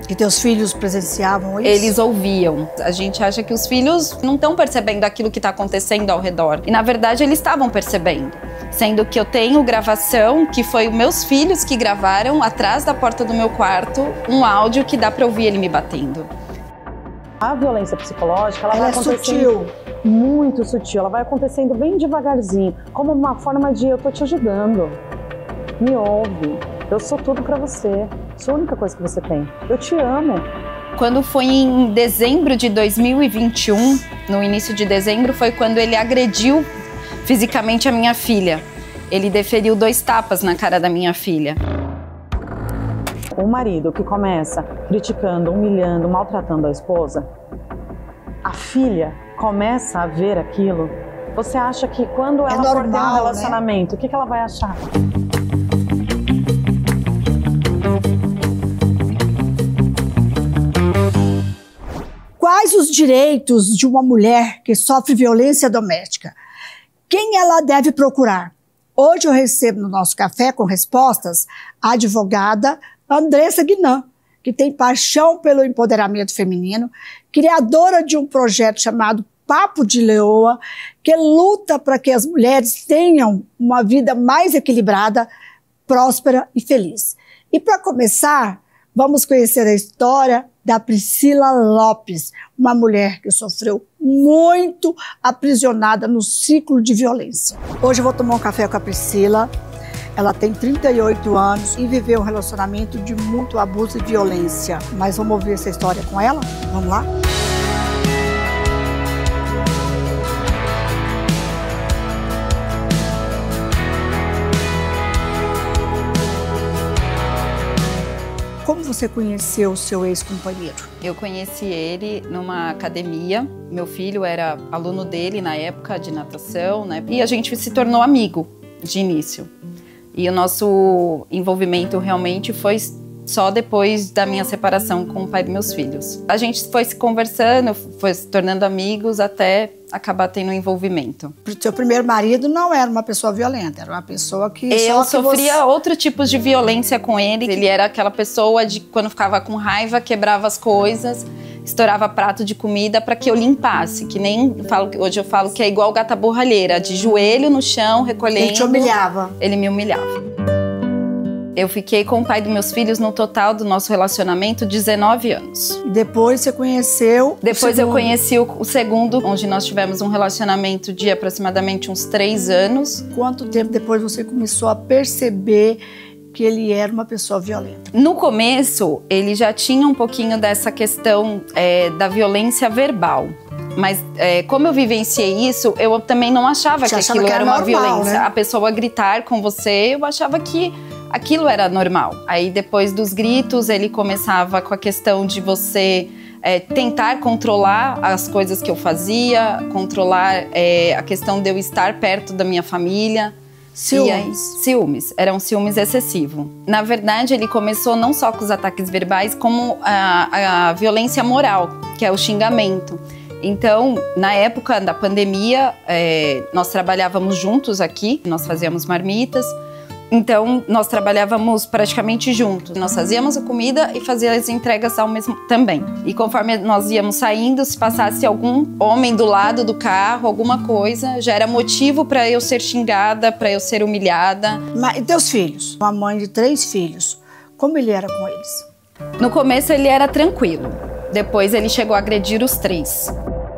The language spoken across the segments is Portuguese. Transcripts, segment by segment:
E teus filhos presenciavam isso? Eles ouviam. A gente acha que os filhos não estão percebendo aquilo que está acontecendo ao redor. E na verdade eles estavam percebendo. Sendo que eu tenho gravação, que foi os meus filhos que gravaram atrás da porta do meu quarto, um áudio que dá para ouvir ele me batendo. A violência psicológica, ela vai acontecendo sutil. Muito sutil. Ela vai acontecendo bem devagarzinho, como uma forma de eu tô te ajudando. Me ouve. Eu sou tudo pra você. Sou a única coisa que você tem. Eu te amo. Quando foi em dezembro de 2021, no início de dezembro, foi quando ele agrediu fisicamente a minha filha. Ele deferiu 2 tapas na cara da minha filha. O marido que começa criticando, humilhando, maltratando a esposa, a filha começa a ver aquilo. Você acha que quando ela for ter um relacionamento, né? O que ela vai achar? Quais os direitos de uma mulher que sofre violência doméstica? Quem ela deve procurar? Hoje eu recebo no nosso Café com Respostas a advogada Andressa Guinan, que tem paixão pelo empoderamento feminino, criadora de um projeto chamado Papo de Leoa, que luta para que as mulheres tenham uma vida mais equilibrada, próspera e feliz. E para começar, vamos conhecer a história da Priscila Lopes, uma mulher que sofreu muito aprisionada no ciclo de violência. Hoje eu vou tomar um café com a Priscila. Ela tem 38 anos e viveu um relacionamento de muito abuso e violência. Mas vamos ouvir essa história com ela? Vamos lá? Como você conheceu o seu ex-companheiro? Eu conheci ele numa academia. Meu filho era aluno dele na época de natação, né? E a gente se tornou amigo de início. E o nosso envolvimento realmente foi só depois da minha separação com o pai dos meus filhos. A gente foi se conversando, foi se tornando amigos até acabar tendo um envolvimento. O seu primeiro marido não era uma pessoa violenta, era uma pessoa que... Eu sofria outro tipo de violência com ele. Ele era aquela pessoa de quando ficava com raiva, quebrava as coisas, estourava prato de comida para que eu limpasse. Que nem hoje eu falo que é igual gata borralheira, de joelho no chão, recolhendo. Ele te humilhava? Ele me humilhava. Eu fiquei com o pai dos meus filhos no total do nosso relacionamento 19 anos. E depois você conheceu Depois eu conheci o segundo, onde nós tivemos um relacionamento de aproximadamente uns 3 anos. Quanto tempo depois você começou a perceber que ele era uma pessoa violenta? No começo, ele já tinha um pouquinho dessa questão da violência verbal. Mas como eu vivenciei isso, eu também não achava que aquilo era uma violência. Né? A pessoa gritar com você, eu achava que aquilo era normal. Aí depois dos gritos, ele começava com a questão de você tentar controlar as coisas que eu fazia, controlar a questão de eu estar perto da minha família. Ciúmes. Ciúmes. Era um ciúmes excessivo. Na verdade, ele começou não só com os ataques verbais, como a violência moral, que é o xingamento. Então, na época da pandemia, nós trabalhávamos juntos aqui, nós fazíamos marmitas. Então, nós trabalhávamos praticamente juntos. Nós fazíamos a comida e fazíamos as entregas ao mesmo também. E conforme nós íamos saindo, se passasse algum homem do lado do carro, alguma coisa, já era motivo para eu ser xingada, para eu ser humilhada. Mas e teus filhos? Uma mãe de 3 filhos. Como ele era com eles? No começo ele era tranquilo. Depois ele chegou a agredir os 3.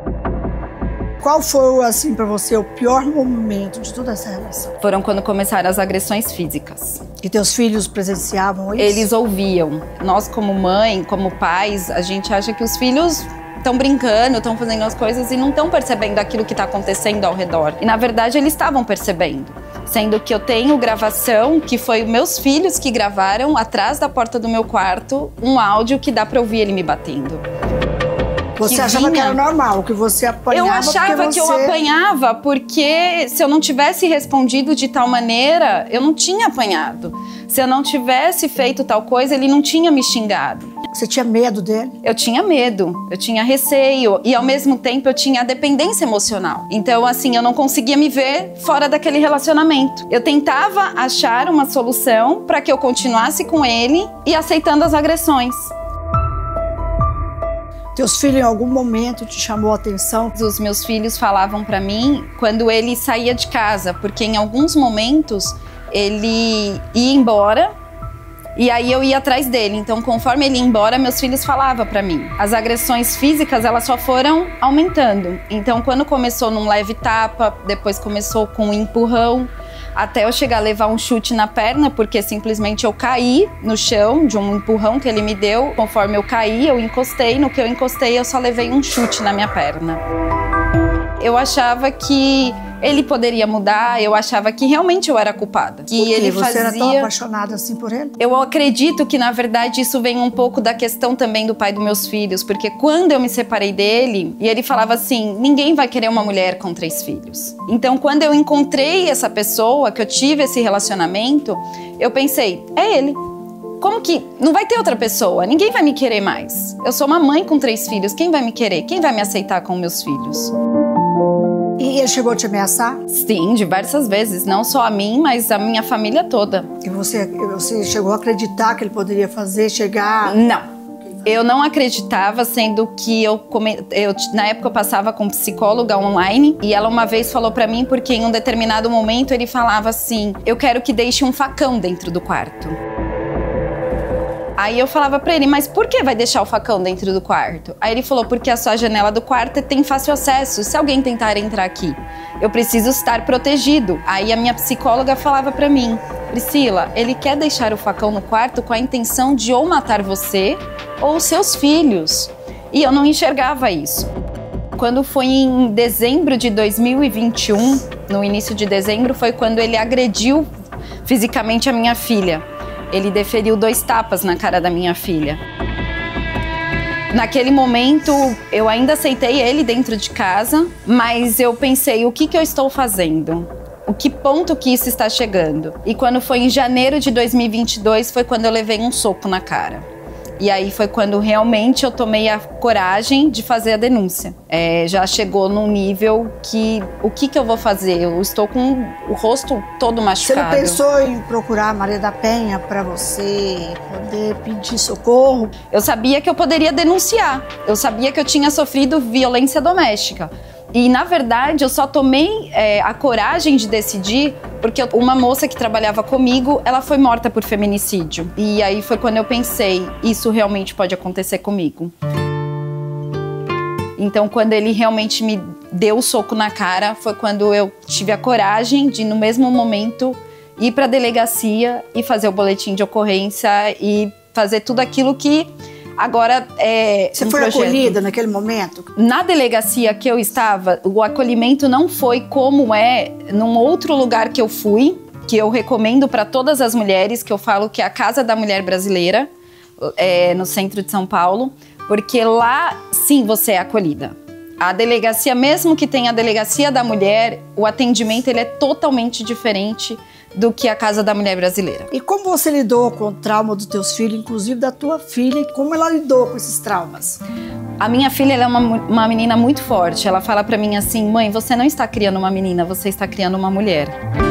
Qual foi, assim, pra você, o pior momento de toda essa relação? Foram quando começaram as agressões físicas. E teus filhos presenciavam isso? Eles ouviam. Nós, como mãe, como pais, a gente acha que os filhos estão brincando, estão fazendo as coisas e não estão percebendo aquilo que está acontecendo ao redor. E, na verdade, eles estavam percebendo. Sendo que eu tenho gravação, que foi os meus filhos que gravaram atrás da porta do meu quarto, um áudio que dá para ouvir ele me batendo. Você achava que era normal, que você apanhava? Eu achava que eu apanhava porque se eu não tivesse respondido de tal maneira, eu não tinha apanhado. Se eu não tivesse feito tal coisa, ele não tinha me xingado. Você tinha medo dele? Eu tinha medo, eu tinha receio e ao mesmo tempo eu tinha a dependência emocional. Então assim, eu não conseguia me ver fora daquele relacionamento. Eu tentava achar uma solução para que eu continuasse com ele e aceitando as agressões. Teus filhos em algum momento te chamou a atenção? Os meus filhos falavam para mim quando ele saía de casa, porque em alguns momentos ele ia embora e aí eu ia atrás dele. Então, conforme ele ia embora, meus filhos falavam para mim. As agressões físicas, elas só foram aumentando. Então, quando começou num leve tapa, depois começou com um empurrão, até eu chegar a levar um chute na perna, porque simplesmente eu caí no chão de um empurrão que ele me deu. Conforme eu caí, eu encostei. No que eu encostei, eu só levei um chute na minha perna. Eu achava que ele poderia mudar, eu achava que realmente eu era culpada. Que ele fazia... Você era tão apaixonada assim por ele? Eu acredito que, na verdade, isso vem um pouco da questão também do pai dos meus filhos, porque quando eu me separei dele, e ele falava assim, ninguém vai querer uma mulher com 3 filhos. Então, quando eu encontrei essa pessoa, que eu tive esse relacionamento, eu pensei, é ele. Como que não vai ter outra pessoa? Ninguém vai me querer mais. Eu sou uma mãe com 3 filhos, quem vai me querer? Quem vai me aceitar com meus filhos? E ele chegou a te ameaçar? Sim, diversas vezes. Não só a mim, mas a minha família toda. E você chegou a acreditar que ele poderia chegar... Não. Eu não acreditava, sendo que na época eu passava com psicóloga online e ela uma vez falou pra mim, porque em um determinado momento ele falava assim, eu quero que deixe um facão dentro do quarto. Aí eu falava pra ele, mas por que vai deixar o facão dentro do quarto? Aí ele falou, porque a sua janela do quarto tem fácil acesso. Se alguém tentar entrar aqui, eu preciso estar protegido. Aí a minha psicóloga falava pra mim, Priscila, ele quer deixar o facão no quarto com a intenção de ou matar você ou seus filhos. E eu não enxergava isso. Quando foi em dezembro de 2021, no início de dezembro, foi quando ele agrediu fisicamente a minha filha. Ele deferiu 2 tapas na cara da minha filha. Naquele momento, eu ainda aceitei ele dentro de casa, mas eu pensei, o que eu estou fazendo? O que ponto que isso está chegando? E quando foi em janeiro de 2022, foi quando eu levei um soco na cara. E aí foi quando realmente eu tomei a coragem de fazer a denúncia. Já chegou num nível que, o que eu vou fazer? Eu estou com o rosto todo machucado. Você não pensou em procurar a Maria da Penha para você poder pedir socorro? Eu sabia que eu poderia denunciar. Eu sabia que eu tinha sofrido violência doméstica. E, na verdade, eu só tomei a coragem de decidir porque uma moça que trabalhava comigo, ela foi morta por feminicídio. E aí foi quando eu pensei, isso realmente pode acontecer comigo. Então, quando ele realmente me deu o soco na cara, foi quando eu tive a coragem de, no mesmo momento, ir para a delegacia e fazer o boletim de ocorrência e fazer tudo aquilo que... Agora Você foi acolhida naquele momento? Na delegacia que eu estava, o acolhimento não foi como é num outro lugar que eu fui, que eu recomendo para todas as mulheres, que eu falo que é a Casa da Mulher Brasileira, no centro de São Paulo, porque lá sim você é acolhida. A delegacia, mesmo que tenha a delegacia da mulher, o atendimento ele é totalmente diferente do que a Casa da Mulher Brasileira. E como você lidou com o trauma dos teus filhos, inclusive da tua filha, como ela lidou com esses traumas? A minha filha ela é uma menina muito forte. Ela fala pra mim assim, mãe, você não está criando uma menina, você está criando uma mulher.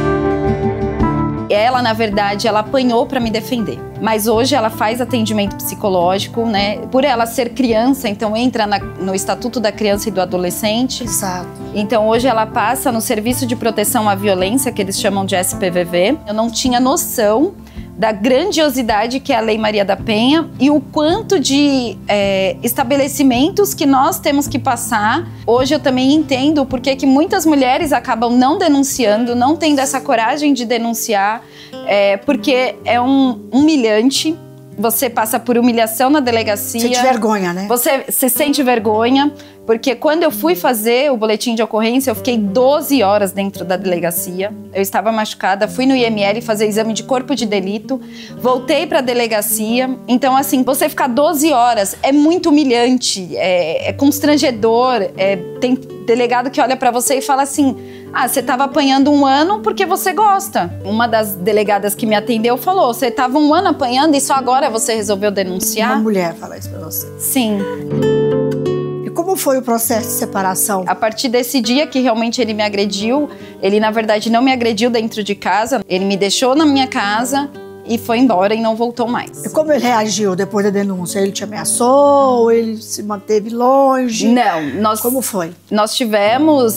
Ela, na verdade, ela apanhou para me defender. Mas hoje ela faz atendimento psicológico, né? Por ela ser criança, então entra no Estatuto da Criança e do Adolescente. Exato. Então hoje ela passa no Serviço de Proteção à Violência, que eles chamam de SPVV. Eu não tinha noção da grandiosidade que é a Lei Maria da Penha e o quanto de estabelecimentos que nós temos que passar. Hoje eu também entendo porque que muitas mulheres acabam não denunciando, não tendo essa coragem de denunciar, porque é humilhante. Você passa por humilhação na delegacia. Sente vergonha, né? Você se sente vergonha, porque quando eu fui fazer o boletim de ocorrência, eu fiquei 12 horas dentro da delegacia. Eu estava machucada, fui no IML fazer exame de corpo de delito, voltei para a delegacia. Então, assim, você ficar 12 horas é muito humilhante, é constrangedor. Tem delegado que olha para você e fala assim, você estava apanhando 1 ano porque você gosta. Uma das delegadas que me atendeu falou, você estava 1 ano apanhando e só agora você resolveu denunciar? Uma mulher fala isso para você. Sim. E como foi o processo de separação? A partir desse dia que realmente ele me agrediu, ele na verdade não me agrediu dentro de casa, ele me deixou na minha casa e foi embora e não voltou mais. E como ele reagiu depois da denúncia? Ele te ameaçou? Ele se manteve longe? Não, Como foi? Nós tivemos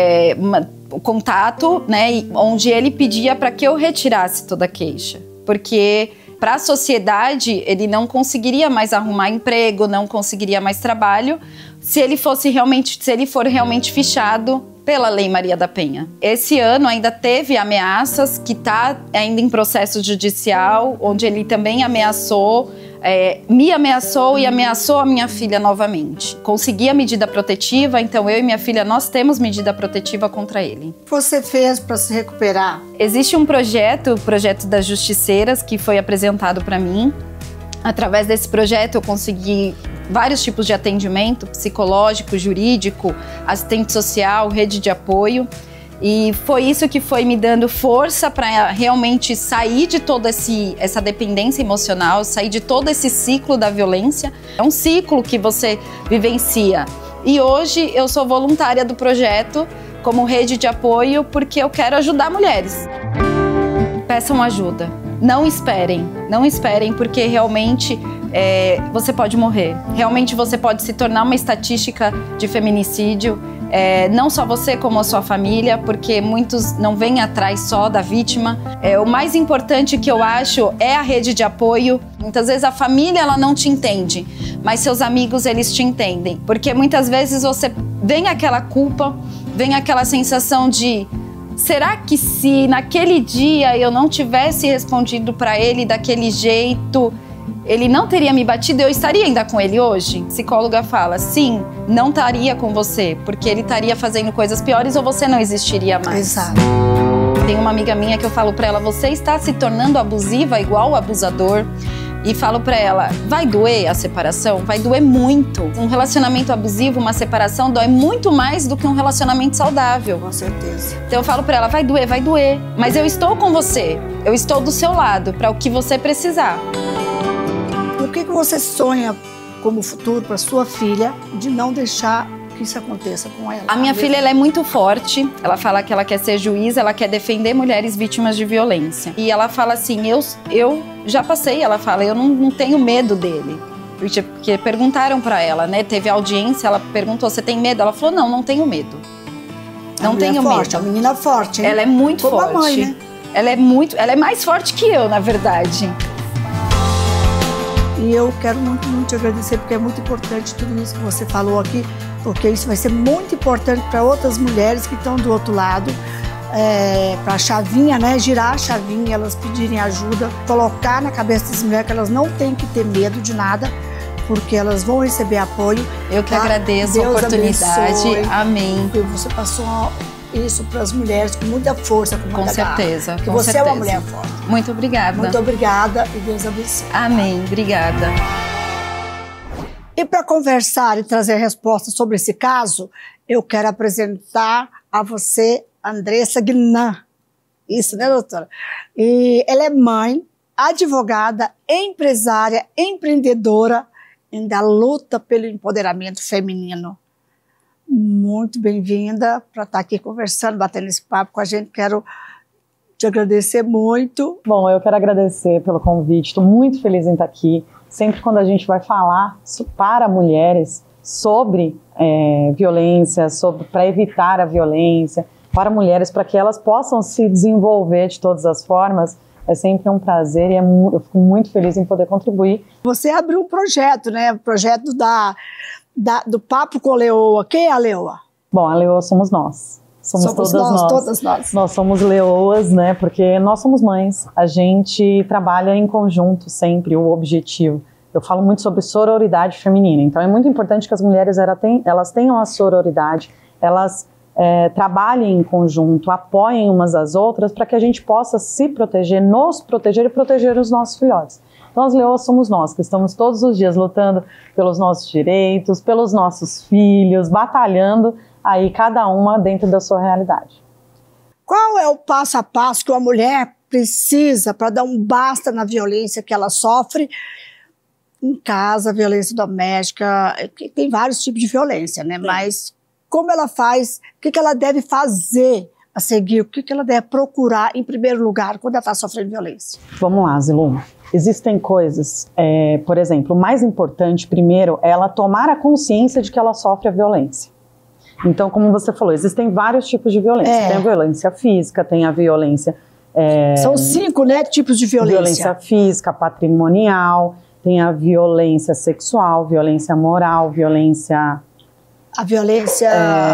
contato, né, onde ele pedia para que eu retirasse toda a queixa, porque para a sociedade ele não conseguiria mais arrumar emprego, não conseguiria mais trabalho se ele for realmente fichado pela Lei Maria da Penha. Esse ano ainda teve ameaças, que está ainda em processo judicial, onde ele também ameaçou, me ameaçou e ameaçou a minha filha novamente. Consegui a medida protetiva, então eu e minha filha, nós temos medida protetiva contra ele. O que você fez para se recuperar? Existe um projeto, o projeto das Justiceiras, que foi apresentado para mim. Através desse projeto eu consegui vários tipos de atendimento, psicológico, jurídico, assistente social, rede de apoio. E foi isso que foi me dando força para realmente sair de toda essa dependência emocional, sair de todo esse ciclo da violência. É um ciclo que você vivencia. E hoje eu sou voluntária do projeto como rede de apoio porque eu quero ajudar mulheres. Peçam ajuda. Não esperem, porque realmente você pode morrer. Realmente você pode se tornar uma estatística de feminicídio. Não só você, como a sua família, porque muitos não vêm atrás só da vítima. O mais importante que eu acho é a rede de apoio. Muitas vezes a família ela não te entende, mas seus amigos eles te entendem. Porque muitas vezes você vem aquela culpa, vem aquela sensação de: será que se naquele dia eu não tivesse respondido para ele daquele jeito, ele não teria me batido, eu estaria ainda com ele hoje? A psicóloga fala: sim, não estaria com você, porque ele estaria fazendo coisas piores ou você não existiria mais. Exato. Tem uma amiga minha que eu falo para ela: você está se tornando abusiva igual o abusador. E falo pra ela: vai doer a separação? Vai doer muito. Um relacionamento abusivo, uma separação, dói muito mais do que um relacionamento saudável. Com certeza. Então eu falo pra ela: vai doer. Mas eu estou com você. Eu estou do seu lado para o que você precisar. O que você sonha como futuro para sua filha de não deixar que isso aconteça com ela? A minha filha ela é muito forte. Ela fala que ela quer ser juíza, ela quer defender mulheres vítimas de violência. E ela fala assim: eu já passei, ela fala, eu não tenho medo dele. Porque perguntaram pra ela, né? Teve audiência, ela perguntou: você tem medo? Ela falou: não tenho medo. Não tenho medo. É uma menina forte, hein? Ela é muito como forte. A mãe, né? Ela é mais forte que eu, na verdade. E eu quero muito, muito te agradecer, porque é muito importante tudo isso que você falou aqui, porque isso vai ser muito importante para outras mulheres que estão do outro lado, para a chavinha, né, girar a chavinha, elas pedirem ajuda, colocar na cabeça das mulheres que elas não têm que ter medo de nada, porque elas vão receber apoio. Eu que agradeço a oportunidade. Abençoe. Amém. E você passou isso para as mulheres com muita força, com muita garra. Certeza. Porque com você certeza. é uma mulher forte. Muito obrigada. Muito obrigada e Deus abençoe. Amém. Obrigada. E para conversar e trazer respostas sobre esse caso, eu quero apresentar a você Andressa Guinan. Isso, né, doutora? E ela é mãe, advogada, empresária, empreendedora, ainda luta pelo empoderamento feminino. Muito bem-vinda para estar aqui conversando, batendo esse papo com a gente. Quero te agradecer muito. Bom, eu quero agradecer pelo convite. Estou muito feliz em estar aqui. Sempre quando a gente vai falar para mulheres sobre violência, para evitar a violência, para mulheres, para que elas possam se desenvolver de todas as formas, é sempre um prazer e eu fico muito feliz em poder contribuir. Você abriu um projeto, né? O projeto do Papo com a Leoa. Quem é a Leoa? Bom, a Leoa somos nós. Somos todas nós. Nós somos leoas, né? Porque nós somos mães. A gente trabalha em conjunto sempre, o objetivo. Eu falo muito sobre sororidade feminina. Então é muito importante que as mulheres elas tenham a sororidade, elas trabalhem em conjunto, apoiem umas às outras para que a gente possa se proteger, nos proteger e proteger os nossos filhotes. Então as leoas somos nós, que estamos todos os dias lutando pelos nossos direitos, pelos nossos filhos, batalhando aí cada uma dentro da sua realidade. Qual é o passo a passo que uma mulher precisa para dar um basta na violência que ela sofre em casa, violência doméstica? Tem vários tipos de violência, né? Sim. Mas como ela faz, o que ela deve fazer a seguir? O que ela deve procurar em primeiro lugar quando ela está sofrendo violência? Vamos lá, Zilu. Existem coisas, por exemplo, o mais importante primeiro é ela tomar a consciência de que ela sofre a violência. Então, como você falou, existem vários tipos de violência. Tem a violência física, tem a violência... São 5, né, tipos de violência. Violência física, patrimonial, tem a violência sexual, violência moral, violência... A violência...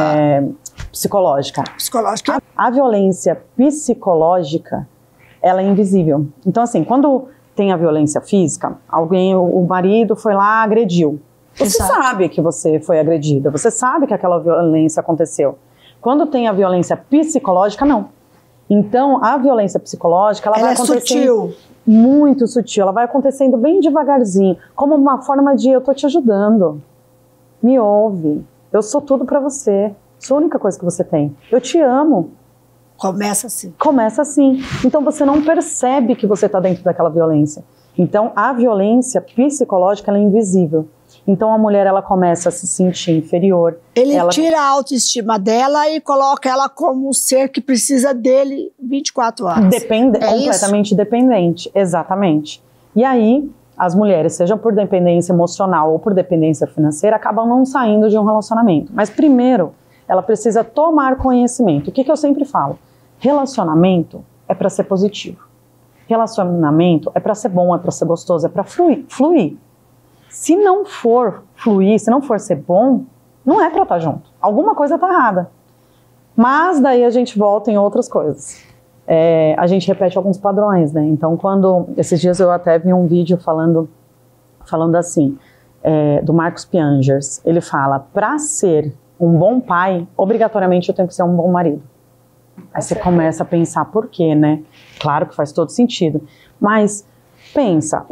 psicológica. Psicológica. A violência psicológica, ela é invisível. Então, assim, quando tem a violência física, o marido foi lá, agrediu. Você sabe que você foi agredida, você sabe que aquela violência aconteceu. Quando tem a violência psicológica, não. Então, a violência psicológica, ela vai acontecendo sutil. Muito sutil, ela vai acontecendo bem devagarzinho, como uma forma de eu tô te ajudando. Me ouve, eu sou tudo pra você, sou a única coisa que você tem. Eu te amo. Começa assim. Começa assim. Então você não percebe que você tá dentro daquela violência. Então a violência psicológica, ela é invisível. Então a mulher, ela começa a se sentir inferior. Ele tira a autoestima dela e coloca ela como um ser que precisa dele 24 horas. Completamente dependente, exatamente. E aí, as mulheres, seja por dependência emocional ou por dependência financeira, acabam não saindo de um relacionamento. Mas primeiro, ela precisa tomar conhecimento. O que eu sempre falo? Relacionamento é para ser positivo. Relacionamento é para ser bom, é para ser gostoso, é para fluir. Se não for fluir, se não for ser bom, não é para estar junto. Alguma coisa está errada. Mas daí a gente volta em outras coisas. A gente repete alguns padrões, né? Então, esses dias eu até vi um vídeo falando assim, do Marcos Piangers. Ele fala, para ser um bom pai, obrigatoriamente eu tenho que ser um bom marido. Aí você começa a pensar por quê, né? Claro que faz todo sentido. Mas pensa,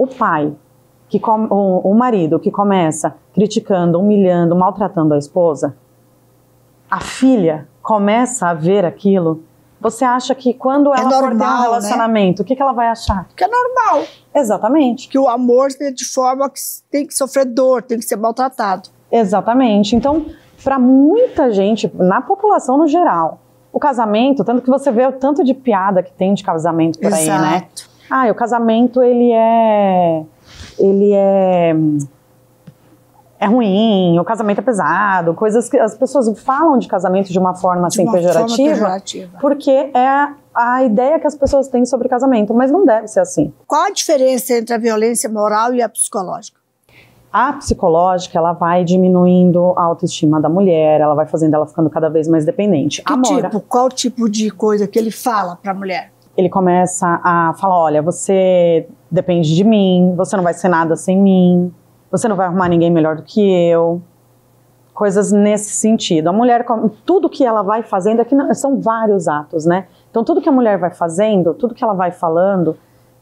o marido que começa criticando, humilhando, maltratando a esposa, a filha começa a ver aquilo, você acha que quando ela for ter um relacionamento, né? O que ela vai achar? Que é normal. Exatamente. Que o amor é de forma que tem que sofrer dor, tem que ser maltratado. Exatamente. Então, para muita gente, na população no geral, o casamento, tanto que você vê o tanto de piada que tem de casamento por aí, né? O casamento, ele é ruim, o casamento é pesado, coisas que as pessoas falam de casamento de uma forma assim pejorativa, porque é a ideia que as pessoas têm sobre casamento, mas não deve ser assim. Qual a diferença entre a violência moral e a psicológica? A psicológica, ela vai diminuindo a autoestima da mulher, ela vai fazendo ela ficando cada vez mais dependente. Qual tipo de coisa que ele fala para a mulher? Ele começa a falar, olha, você depende de mim, você não vai ser nada sem mim, você não vai arrumar ninguém melhor do que eu. Coisas nesse sentido. A mulher, tudo que ela vai fazendo, aqui são vários atos, né? Então tudo que a mulher vai fazendo, tudo que ela vai falando,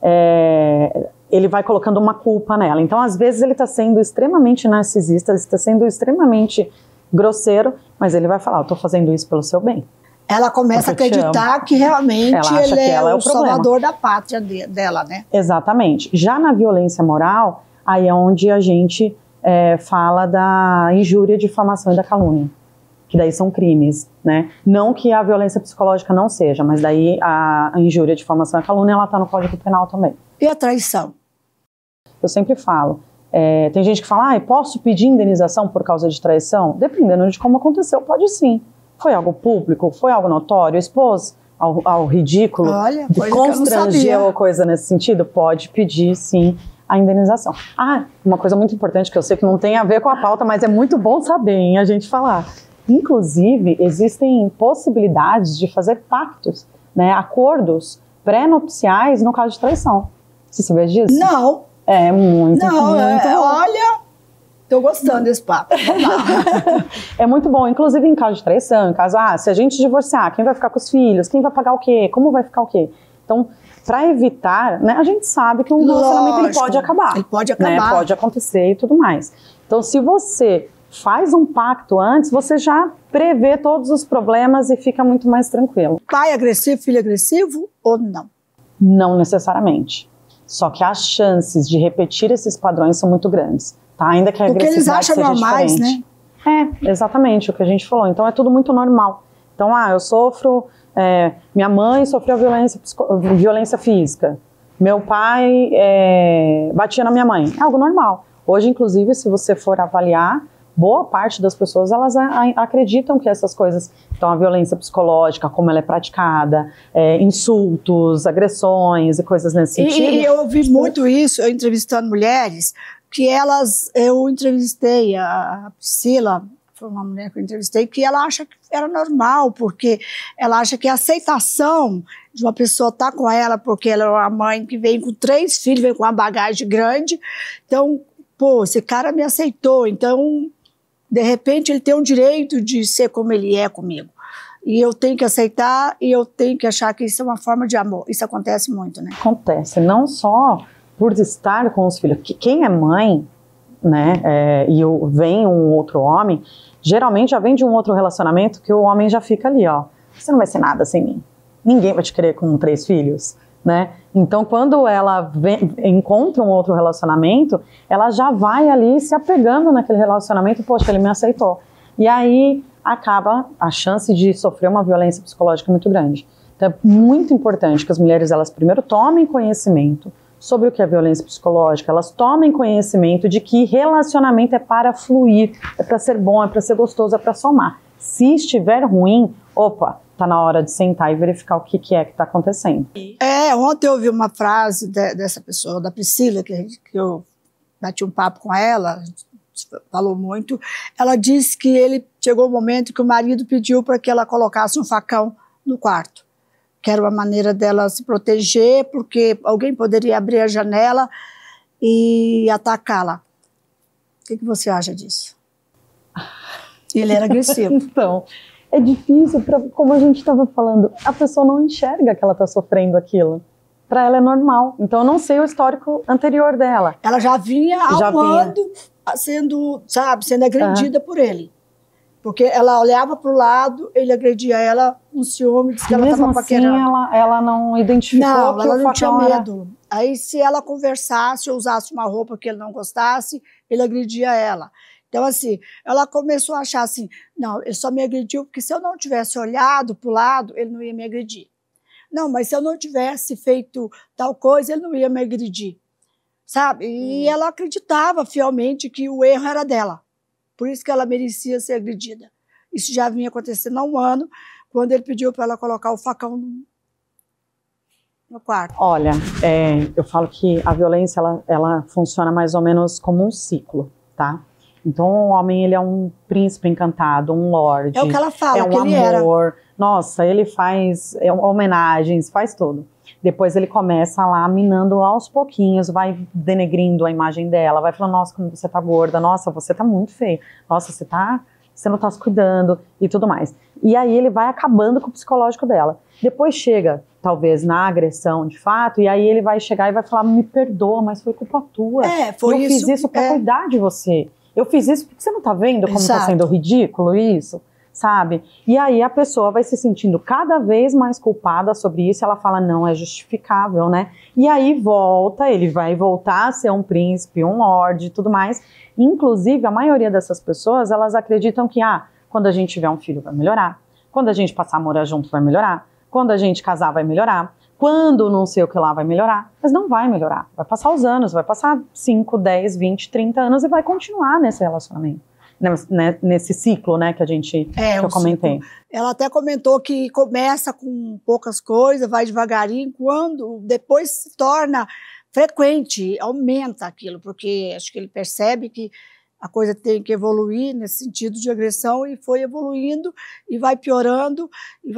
ele vai colocando uma culpa nela. Então às vezes ele está sendo extremamente narcisista, está sendo extremamente grosseiro, mas ele vai falar, eu estou fazendo isso pelo seu bem. Ela começa a acreditar que realmente ele é o salvador da pátria dela, né? Exatamente. Já na violência moral, aí é onde a gente fala da injúria, difamação e da calúnia. Que daí são crimes, né? Não que a violência psicológica não seja, mas daí a injúria, difamação e a calúnia, ela está no Código Penal também. E a traição? Eu sempre falo, tem gente que fala, posso pedir indenização por causa de traição? Dependendo de como aconteceu, pode sim. Foi algo público? Foi algo notório? Expôs ao ridículo? Olha, constrangeu ou coisa nesse sentido? Pode pedir, sim, a indenização. Uma coisa muito importante que eu sei que não tem a ver com a pauta, mas é muito bom saber, hein, a gente falar. Inclusive, existem possibilidades de fazer pactos, né, acordos pré-nupciais no caso de traição. Você sabia disso? Não. É muito bom. Olha... Tô gostando desse papo. É muito bom, inclusive em caso de traição, em caso, se a gente divorciar, quem vai ficar com os filhos, quem vai pagar o quê, como vai ficar o quê? Então, para evitar, né, a gente sabe que um relacionamento ele pode acabar. Ele pode acabar. Né, pode acontecer e tudo mais. Então, se você faz um pacto antes, você já prevê todos os problemas e fica muito mais tranquilo. Pai agressivo, filho agressivo ou não? Não necessariamente. Só que as chances de repetir esses padrões são muito grandes. Tá? Ainda que a porque eles acham normais, diferente. né? Exatamente o que a gente falou. Então é tudo muito normal. Então, eu sofro, minha mãe sofreu violência física, meu pai batia na minha mãe, é algo normal. Hoje, inclusive, se você for avaliar, boa parte das pessoas, elas acreditam que essas coisas, então a violência psicológica, como ela é praticada, insultos, agressões e coisas nesse sentido. E eu ouvi muito isso, eu entrevistando mulheres, que eu entrevistei a Priscila, foi uma mulher que eu entrevistei, que ela acha que era normal, porque ela acha que a aceitação de uma pessoa estar com ela, porque ela é uma mãe que vem com 3 filhos, vem com uma bagagem grande, então, pô, esse cara me aceitou, então, de repente, ele tem o direito de ser como ele é comigo. E eu tenho que aceitar, e eu tenho que achar que isso é uma forma de amor. Isso acontece muito, né? Acontece, não só por estar com os filhos. Quem é mãe, né, e vem um outro homem, geralmente já vem de um outro relacionamento que o homem já fica ali, ó. Você não vai ser nada sem mim. Ninguém vai te querer com 3 filhos, né? Então, quando ela encontra um outro relacionamento, ela já vai ali se apegando naquele relacionamento, poxa, ele me aceitou. E aí acaba a chance de sofrer uma violência psicológica muito grande. Então, é muito importante que as mulheres, elas primeiro tomem conhecimento sobre o que é violência psicológica, elas tomem conhecimento de que relacionamento é para fluir, é para ser bom, é para ser gostoso, é para somar. Se estiver ruim, opa, tá na hora de sentar e verificar o que é que está acontecendo. Ontem eu ouvi uma frase dessa pessoa, da Priscila, que eu bati um papo com ela, falou muito. Ela disse que chegou o momento que o marido pediu para que ela colocasse um facão no quarto, que era uma maneira dela se proteger, porque alguém poderia abrir a janela e atacá-la. O que você acha disso? Ele era agressivo. Então, é difícil, como a gente estava falando, a pessoa não enxerga que ela está sofrendo aquilo. Para ela é normal. Então, eu não sei o histórico anterior dela. Ela já vinha há um ano sendo agredida por ele. Porque ela olhava para o lado, ele agredia ela com ciúme, disse que ela estava paquerando. Assim, ela não identificou não, que ela o não tinha facão medo. Aí, se ela conversasse ou usasse uma roupa que ele não gostasse, ele agredia ela. Então, assim, ela começou a achar assim, não, ele só me agrediu porque se eu não tivesse olhado para o lado, ele não ia me agredir. Não, mas se eu não tivesse feito tal coisa, ele não ia me agredir, sabe? E ela acreditava fielmente que o erro era dela. Por isso que ela merecia ser agredida. Isso já vinha acontecendo há um ano, quando ele pediu para ela colocar o facão no quarto. Olha, eu falo que a violência, ela funciona mais ou menos como um ciclo, tá? Então, o homem, ele é um príncipe encantado, um lorde. É o que ela fala, que ele era. Nossa, ele faz homenagens, faz tudo. Depois ele começa lá minando aos pouquinhos, vai denegrindo a imagem dela, vai falando, nossa, como você tá gorda, nossa, você tá muito feia, nossa, você não tá se cuidando e tudo mais. E aí ele vai acabando com o psicológico dela. Depois chega, talvez, na agressão de fato, e aí ele vai chegar e vai falar, me perdoa, mas foi culpa tua. Foi eu fiz isso pra cuidar de você. Eu fiz isso porque você não tá vendo como tá sendo ridículo isso? Sabe? E aí a pessoa vai se sentindo cada vez mais culpada sobre isso, ela fala, não, é justificável, né? E aí ele vai voltar a ser um príncipe, um lorde e tudo mais. Inclusive, a maioria dessas pessoas, elas acreditam que, quando a gente tiver um filho vai melhorar, quando a gente passar a morar junto vai melhorar, quando a gente casar vai melhorar, quando não sei o que lá vai melhorar, mas não vai melhorar. Vai passar os anos, vai passar 5, 10, 20, 30 anos e vai continuar nesse relacionamento. Nesse ciclo, né, que que eu comentei. Ciclo. Ela até comentou que começa com poucas coisas, vai devagarinho, quando depois se torna frequente, aumenta aquilo, porque acho que ele percebe que a coisa tem que evoluir nesse sentido de agressão e foi evoluindo e vai piorando,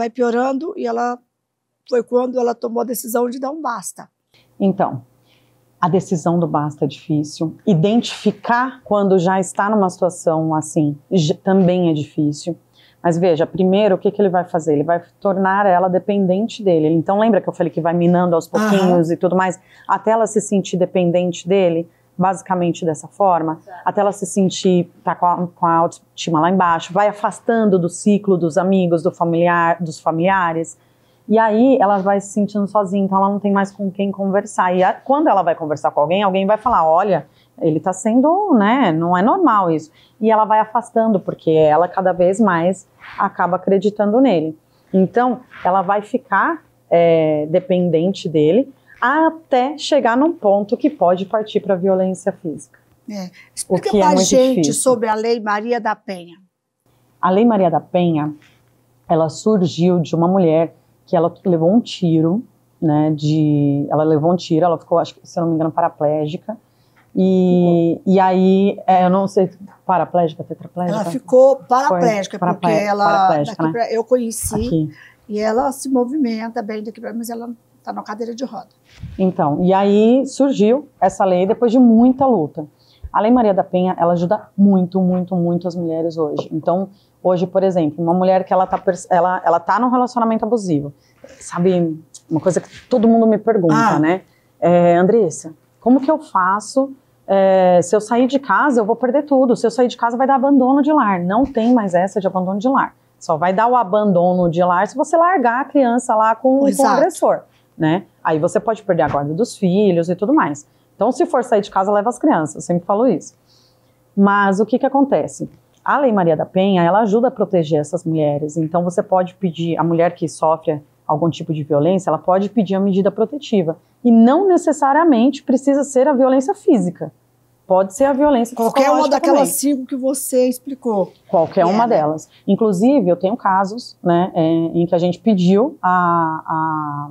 e ela foi quando ela tomou a decisão de dar um basta. Então, a decisão do basta é difícil. Identificar quando já está numa situação assim também é difícil. Mas veja, primeiro o que ele vai fazer? Ele vai tornar ela dependente dele. Então lembra que eu falei que vai minando aos pouquinhos e tudo mais, até ela se sentir dependente dele, basicamente dessa forma, até ela se sentir, tá com a autoestima lá embaixo, vai afastando do ciclo dos amigos, dos familiares. E aí ela vai se sentindo sozinha, então ela não tem mais com quem conversar. E quando ela vai conversar com alguém vai falar, olha, ele está sendo, né, não é normal isso. E ela vai afastando, porque ela cada vez mais acaba acreditando nele. Então, ela vai ficar dependente dele até chegar num ponto que pode partir para violência física. Explica para a gente sobre a Lei Maria da Penha. A Lei Maria da Penha, ela surgiu de uma mulher que ela levou um tiro, né, ela ficou, acho que, se eu não me engano, paraplégica, e aí, eu não sei, paraplégica, tetraplégica? Ela ficou paraplégica, porque ela, né? eu conheci, aqui. E ela se movimenta bem daqui para, mas ela está na cadeira de roda. Então, e aí surgiu essa lei depois de muita luta. A Lei Maria da Penha, ela ajuda muito, muito, muito as mulheres hoje. Então, hoje, por exemplo, uma mulher que ela tá num relacionamento abusivo, sabe, uma coisa que todo mundo me pergunta, né? Andressa, como que eu faço? Se eu sair de casa, eu vou perder tudo. Se eu sair de casa, vai dar abandono de lar. Não tem mais essa de abandono de lar. Só vai dar o abandono de lar se você largar a criança lá com o agressor, né? Aí você pode perder a guarda dos filhos e tudo mais. Então, se for sair de casa, leva as crianças. Eu sempre falo isso. Mas o que acontece? A Lei Maria da Penha, ela ajuda a proteger essas mulheres. Então, você pode pedir, a mulher que sofre algum tipo de violência, ela pode pedir a medida protetiva. E não necessariamente precisa ser a violência física. Pode ser a violência psicológica qualquer uma daquelas também. 5 que você explicou. Qualquer uma delas. Inclusive, eu tenho casos, né, em que a gente pediu a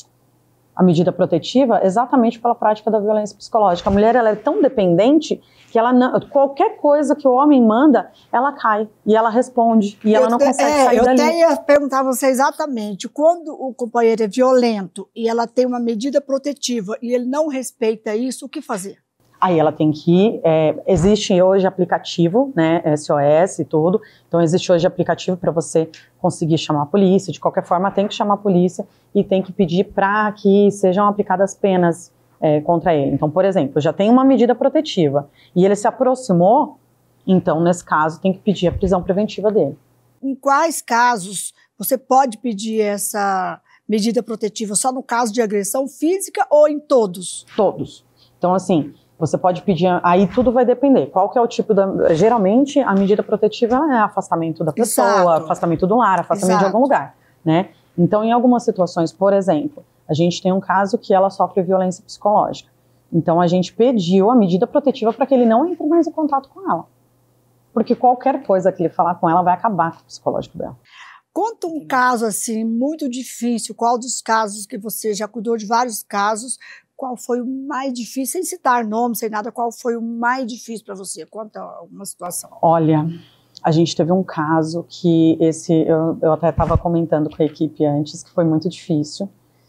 medida protetiva exatamente pela prática da violência psicológica. A mulher, ela é tão dependente que ela não, qualquer coisa que o homem manda, ela cai e ela responde e ela não consegue sair dali. Eu até ia perguntar a você exatamente, quando o companheiro é violento e ela tem uma medida protetiva e ele não respeita isso, o que fazer? Aí ela tem que existe hoje aplicativo, né, SOS e tudo, então existe hoje aplicativo para você conseguir chamar a polícia, de qualquer forma tem que chamar a polícia e tem que pedir para que sejam aplicadas penas contra ele. Então, por exemplo, já tem uma medida protetiva e ele se aproximou, então nesse caso tem que pedir a prisão preventiva dele. Em quais casos você pode pedir essa medida protetiva? Só no caso de agressão física ou em todos? Todos. Então, assim, você pode pedir, aí tudo vai depender. Qual que é o tipo geralmente a medida protetiva é afastamento da pessoa, afastamento do lar, afastamento de algum lugar, né? Então, em algumas situações, por exemplo, a gente tem um caso que ela sofre violência psicológica. Então, a gente pediu a medida protetiva para que ele não entre mais em contato com ela. Porque qualquer coisa que ele falar com ela vai acabar com o psicológico dela. Conta um caso, assim, muito difícil. Qual dos casos que você já cuidou de vários casos? Qual foi o mais difícil, sem citar nome, sem nada, qual foi o mais difícil para você? Conta uma situação. Olha, a gente teve um caso que eu até estava comentando com a equipe antes, que foi muito difícil,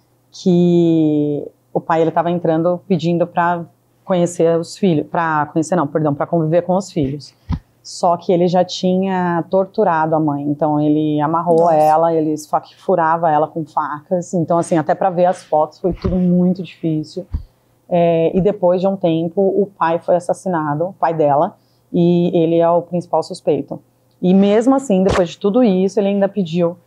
que o pai ele estava entrando pedindo para conhecer os filhos, para conviver com os filhos. Só que ele já tinha torturado a mãe, então ele amarrou ela, ele furava ela com facas, então assim, até para ver as fotos foi tudo muito difícil. E depois de um tempo, o pai foi assassinado, o pai dela, e ele é o principal suspeito. E mesmo assim, depois de tudo isso, ele ainda pediu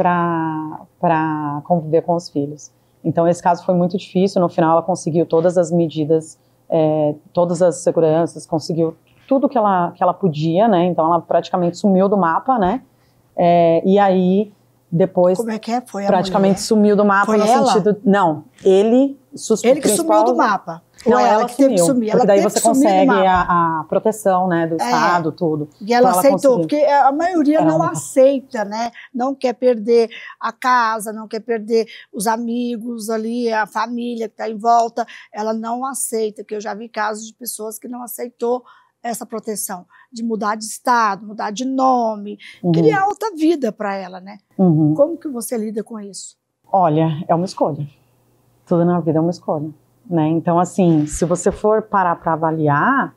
para conviver com os filhos. Então esse caso foi muito difícil, no final ela conseguiu todas as medidas, todas as seguranças, conseguiu tudo que ela podia, né? Então ela praticamente sumiu do mapa, né? E aí depois como é que foi praticamente sumiu do mapa foi no ela? sentido não, ele que sumiu do mapa. Não, ela que teve que sumir. Porque daí você consegue a proteção, né, do Estado, tudo. E ela então, aceitou, porque a maioria não aceita, né? Não quer perder a casa, não quer perder os amigos ali, a família que está em volta. Ela não aceita, que eu já vi casos de pessoas que não aceitou essa proteção, de mudar de estado, mudar de nome, criar outra vida para ela, né? Como que você lida com isso? Olha, é uma escolha. Tudo na vida é uma escolha, né? Então, assim, se você for parar para avaliar,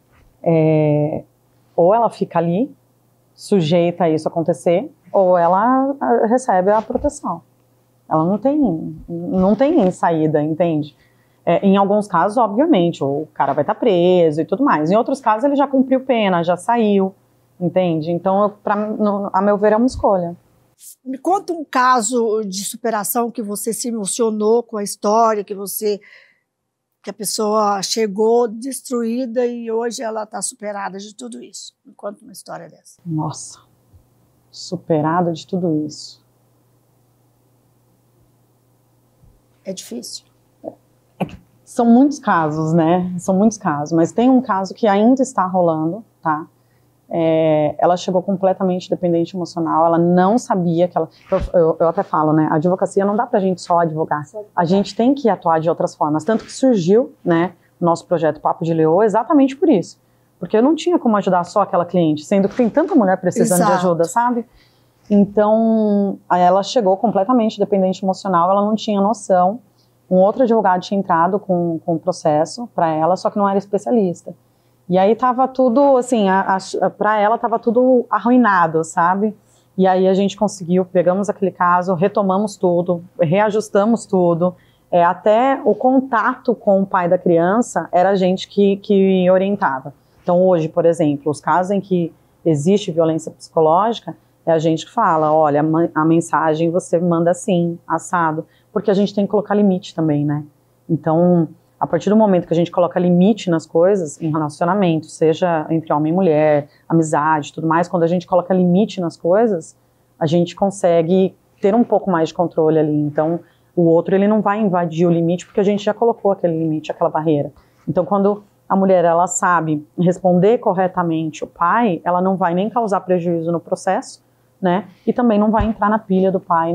ou ela fica ali, sujeita a isso acontecer, ou ela recebe a proteção. Ela não tem saída, entende? Em alguns casos, obviamente, o cara vai estar preso e tudo mais. Em outros casos, ele já cumpriu pena, já saiu, entende? Então, a meu ver, é uma escolha. Me conta um caso de superação que você se emocionou com a história, que você Que a pessoa chegou destruída e hoje ela está superada de tudo isso. Me conta uma história dessa. Nossa, superada de tudo isso. É difícil. São muitos casos, né? São muitos casos, mas tem um caso que ainda está rolando, tá? Ela chegou completamente dependente emocional, ela não sabia que ela... Eu até falo, né? A advocacia não dá pra gente só advogar. A gente tem que atuar de outras formas. Tanto que surgiu, né, o nosso projeto Papo de Leoa exatamente por isso. Porque eu não tinha como ajudar só aquela cliente, sendo que tem tanta mulher precisando de ajuda, sabe? Então, ela chegou completamente dependente emocional, ela não tinha noção. Um outro advogado tinha entrado com o processo para ela, só que não era especialista. E aí tava tudo, assim, para ela tava tudo arruinado, sabe? E aí a gente conseguiu, pegamos aquele caso, retomamos tudo, reajustamos tudo. Até o contato com o pai da criança era a gente que orientava. Então hoje, por exemplo, os casos em que existe violência psicológica, é a gente que fala, olha, a mensagem você manda assim, assado, porque a gente tem que colocar limite também, né? Então, a partir do momento que a gente coloca limite nas coisas, em relacionamento, seja entre homem e mulher, amizade, tudo mais, quando a gente coloca limite nas coisas, a gente consegue ter um pouco mais de controle ali. Então, o outro, ele não vai invadir o limite, porque a gente já colocou aquele limite, aquela barreira. Então, quando a mulher, ela sabe responder corretamente o pai, ela não vai nem causar prejuízo no processo, né? E também não vai entrar na pilha do pai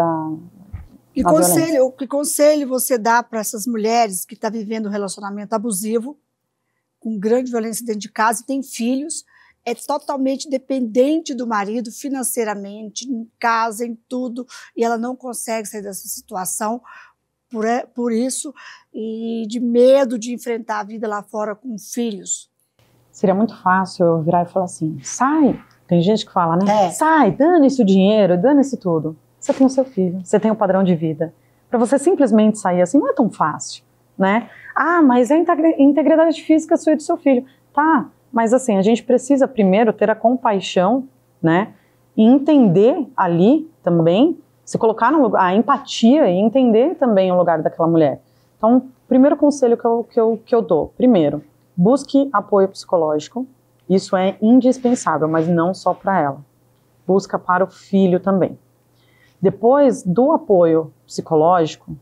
Que conselho você dá para essas mulheres que estão vivendo um relacionamento abusivo, com grande violência dentro de casa e tem filhos, é totalmente dependente do marido financeiramente, em casa, em tudo, e ela não consegue sair dessa situação por isso, e de medo de enfrentar a vida lá fora com filhos? Seria muito fácil eu virar e falar assim, sai! Tem gente que fala, né? Sai, dane-se o dinheiro, dane-se tudo. Você tem o seu filho, você tem o padrão de vida. Para você simplesmente sair assim não é tão fácil, né? Ah, mas é a integridade física sua e do seu filho. Tá, mas assim, a gente precisa primeiro ter a compaixão, né? E entender ali também, se colocar no lugar, a empatia e entender também o lugar daquela mulher. Então, primeiro conselho que eu dou. Primeiro, busque apoio psicológico. Isso é indispensável, mas não só para ela. Busca para o filho também. Depois do apoio psicológico,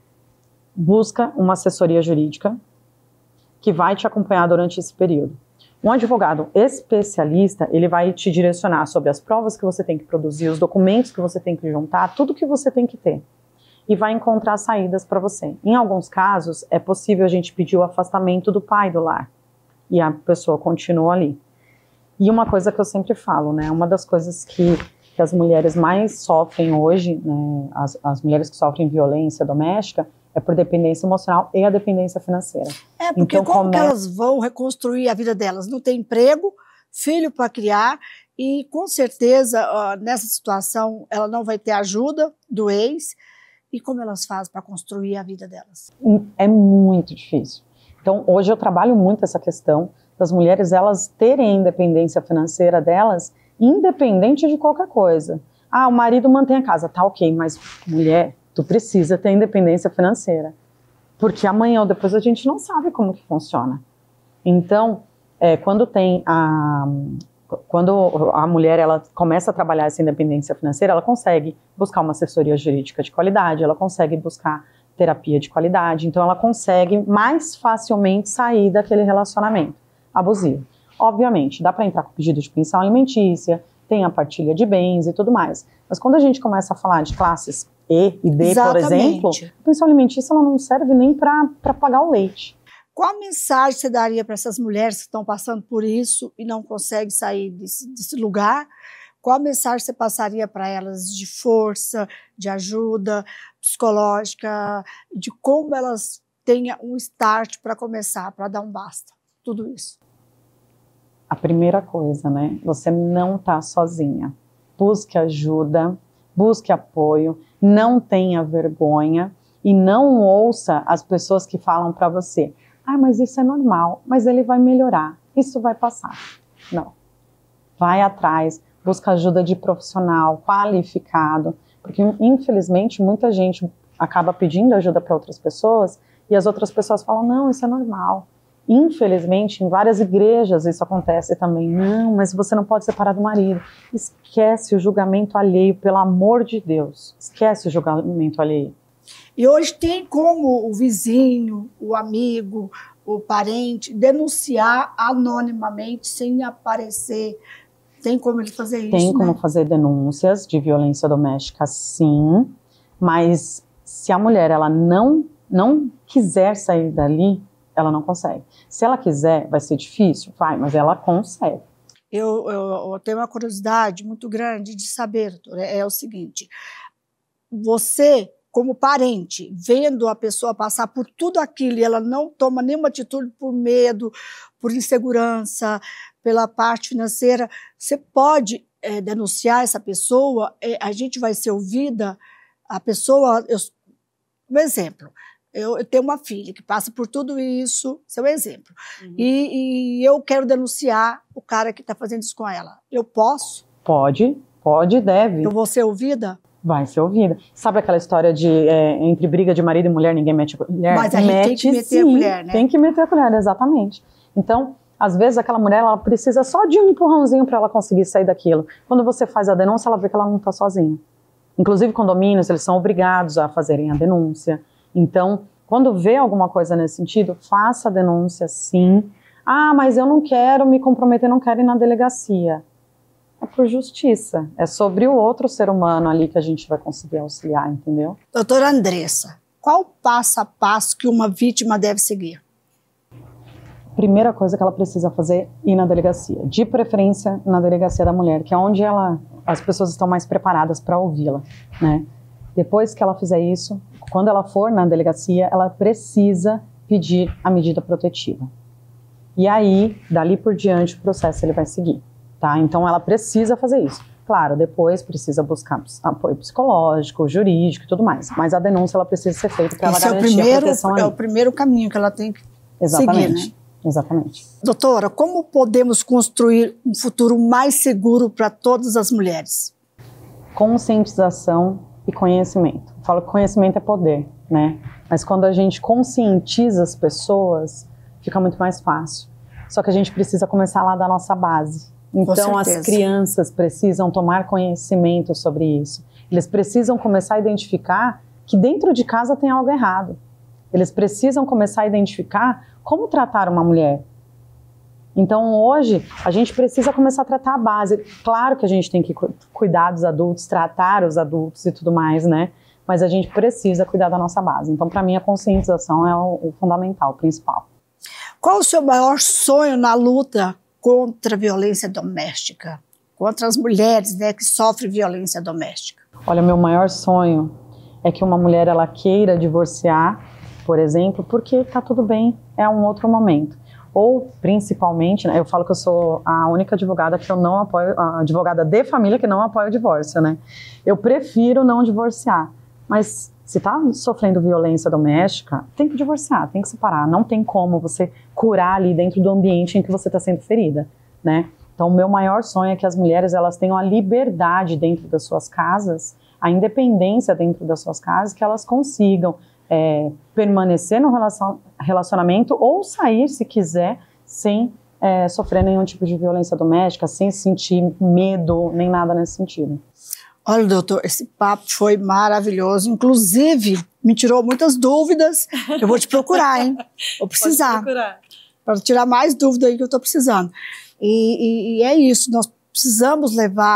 busca uma assessoria jurídica que vai te acompanhar durante esse período. Um advogado especialista, ele vai te direcionar sobre as provas que você tem que produzir, os documentos que você tem que juntar, tudo que você tem que ter. E vai encontrar saídas para você. Em alguns casos, é possível a gente pedir o afastamento do pai do lar. E a pessoa continua ali. E uma coisa que eu sempre falo, né? Uma das coisas que as mulheres mais sofrem hoje, né, as mulheres que sofrem violência doméstica, é por dependência emocional e a dependência financeira. Porque então, como que elas vão reconstruir a vida delas? Não tem emprego, filho para criar e, com certeza, nessa situação, ela não vai ter ajuda do ex. E como elas fazem para construir a vida delas? É muito difícil. Então, hoje eu trabalho muito essa questão das mulheres, elas terem a independência financeira delas, independente de qualquer coisa. Ah, o marido mantém a casa, tá ok, mas mulher, tu precisa ter independência financeira, porque amanhã ou depois a gente não sabe como que funciona. Então, quando a mulher ela começa a trabalhar essa independência financeira, ela consegue buscar uma assessoria jurídica de qualidade, ela consegue buscar terapia de qualidade, então ela consegue mais facilmente sair daquele relacionamento abusivo. Obviamente, dá para entrar com pedido de pensão alimentícia, tem a partilha de bens e tudo mais. Mas quando a gente começa a falar de classes E e D, por exemplo, a pensão alimentícia ela não serve nem para pagar o leite. Qual mensagem você daria para essas mulheres que estão passando por isso e não conseguem sair desse lugar? Qual mensagem você passaria para elas de força, de ajuda psicológica, de como elas tenham um start para começar, para dar um basta? Tudo isso. A primeira coisa, né? Você não está sozinha. Busque ajuda, busque apoio, não tenha vergonha e não ouça as pessoas que falam para você: ah, mas isso é normal, mas ele vai melhorar, isso vai passar. Não. Vai atrás, busca ajuda de profissional qualificado, porque infelizmente muita gente acaba pedindo ajuda para outras pessoas E as outras pessoas falam, não, isso é normal. Infelizmente, em várias igrejas isso acontece também. Não, mas você não pode separar do marido. Esquece o julgamento alheio, pelo amor de Deus. Esquece o julgamento alheio. E hoje tem como o vizinho, o amigo, o parente denunciar anonimamente, sem aparecer. Tem como ele fazer isso, Tem como fazer denúncias de violência doméstica, sim. Mas se a mulher ela não quiser sair dali, ela não consegue. Se ela quiser, vai ser difícil? Vai, mas ela consegue. Eu tenho uma curiosidade muito grande de saber, doutora, é o seguinte, você, como parente, vendo a pessoa passar por tudo aquilo e ela não toma nenhuma atitude por medo, por insegurança, pela parte financeira, você pode denunciar essa pessoa, a gente vai ser ouvida, a pessoa... Um exemplo, eu tenho uma filha que passa por tudo isso, seu exemplo, e eu quero denunciar o cara que está fazendo isso com ela. Eu posso? Pode, deve. Eu vou ser ouvida? Vai ser ouvida. Sabe aquela história de entre briga de marido e mulher, ninguém mete a colher? Mas a gente tem que meter a colher, né? Tem que meter a colher, exatamente. Então, às vezes aquela mulher ela precisa só de um empurrãozinho para ela conseguir sair daquilo. Quando você faz a denúncia, ela vê que ela não está sozinha. Inclusive, condomínios, eles são obrigados a fazerem a denúncia. Então, quando vê alguma coisa nesse sentido, faça a denúncia, sim. Ah, mas eu não quero me comprometer, não quero ir na delegacia. É por justiça. É sobre o outro ser humano ali que a gente vai conseguir auxiliar, entendeu? Doutora Andressa, qual o passo a passo que uma vítima deve seguir? Primeira coisa que ela precisa fazer é ir na delegacia. De preferência, na delegacia da mulher, que é onde as pessoas estão mais preparadas para ouvi-la, né? Depois que ela fizer isso, quando ela for na delegacia, ela precisa pedir a medida protetiva. E aí, dali por diante, o processo ele vai seguir, tá? Então, ela precisa fazer isso. Claro, depois precisa buscar apoio psicológico, jurídico e tudo mais. Mas a denúncia, ela precisa ser feita para ela garantir a proteção ali. É o primeiro caminho que ela tem que Exatamente. seguir, né? Exatamente. Doutora, como podemos construir um futuro mais seguro para todas as mulheres? Conscientização e conhecimento. Eu falo que conhecimento é poder, né? Mas quando a gente conscientiza as pessoas, fica muito mais fácil. Só que a gente precisa começar lá da nossa base. Então as crianças precisam tomar conhecimento sobre isso. Eles precisam começar a identificar que dentro de casa tem algo errado. Eles precisam começar a identificar como tratar uma mulher. Então, hoje, a gente precisa começar a tratar a base. Claro que a gente tem que cuidar dos adultos, tratar os adultos e tudo mais, né? Mas a gente precisa cuidar da nossa base. Então, para mim, a conscientização é o fundamental, o principal. Qual o seu maior sonho na luta contra a violência doméstica? Contra as mulheres, né, que sofrem violência doméstica? Olha, meu maior sonho é que uma mulher ela queira divorciar, por exemplo, porque tá tudo bem, é um outro momento. Ou, principalmente, né, eu falo que eu sou a única advogada que eu não apoio, a advogada de família que não apoia o divórcio, né? Eu prefiro não divorciar, mas se tá sofrendo violência doméstica, tem que divorciar, tem que separar. Não tem como você curar ali dentro do ambiente em que você está sendo ferida, né? Então, o meu maior sonho é que as mulheres elas tenham a liberdade dentro das suas casas, a independência dentro das suas casas, que elas consigam permanecer no relacionamento ou sair, se quiser, sem sofrer nenhum tipo de violência doméstica, sem sentir medo, nem nada nesse sentido. Olha, doutor, esse papo foi maravilhoso. Inclusive, me tirou muitas dúvidas. Eu vou te procurar, hein? Vou precisar. Para tirar mais dúvidas aí que eu estou precisando. E é isso, nós precisamos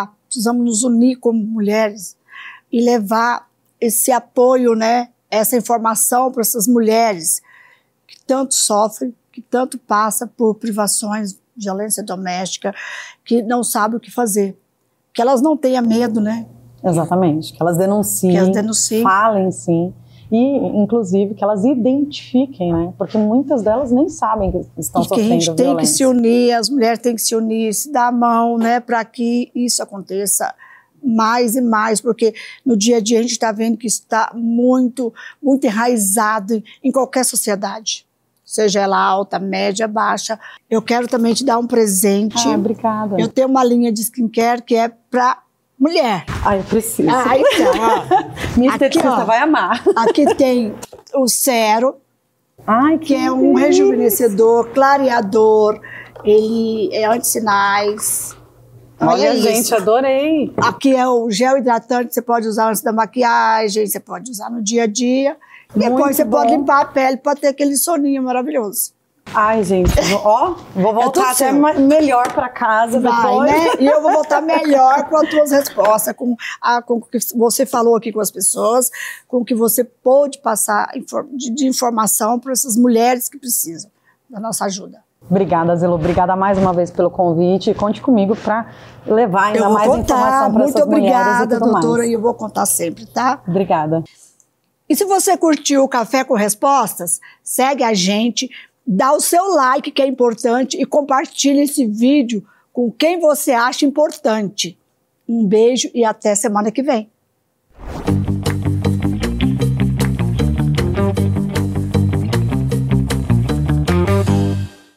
nos unir como mulheres e levar esse apoio, né? Essa informação para essas mulheres que tanto sofrem, que tanto passam por privações, violência doméstica, que não sabem o que fazer. Que elas não tenham medo, né? Exatamente, que elas denunciem, falem sim, e inclusive que elas identifiquem, né? Porque muitas delas nem sabem que estão sofrendo violência. A gente tem que se unir, as mulheres têm que se unir, se dar a mão, né? Para que isso aconteça mais e mais, porque no dia a dia a gente está vendo que isso está muito, muito enraizado em qualquer sociedade, seja ela alta, média, baixa. Eu quero também te dar um presente. Ah, obrigada. Eu tenho uma linha de skincare que é para mulher. Ah, eu preciso. Ah, então, ó. Minha esteticista vai amar. Aqui tem o Cero, Ai, que é um rejuvenescedor, clareador, ele é anti-sinais. Olha, gente, adorei. Aqui é o gel hidratante, você pode usar antes da maquiagem, você pode usar no dia a dia. E depois você pode limpar a pele para ter aquele soninho maravilhoso. Ai, gente, ó, vou voltar até melhor para casa depois. Né? E eu vou voltar melhor com as tuas respostas, com o que você falou aqui com as pessoas, com o que você pôde passar de informação para essas mulheres que precisam da nossa ajuda. Obrigada, Zelu. Obrigada mais uma vez pelo convite. Conte comigo para levar ainda mais informação para essas mulheres e tudo mais. Muito obrigada, doutora, e eu vou contar sempre, tá? Obrigada. E se você curtiu o Café com Respostas, segue a gente, dá o seu like, que é importante, e compartilha esse vídeo com quem você acha importante. Um beijo e até semana que vem.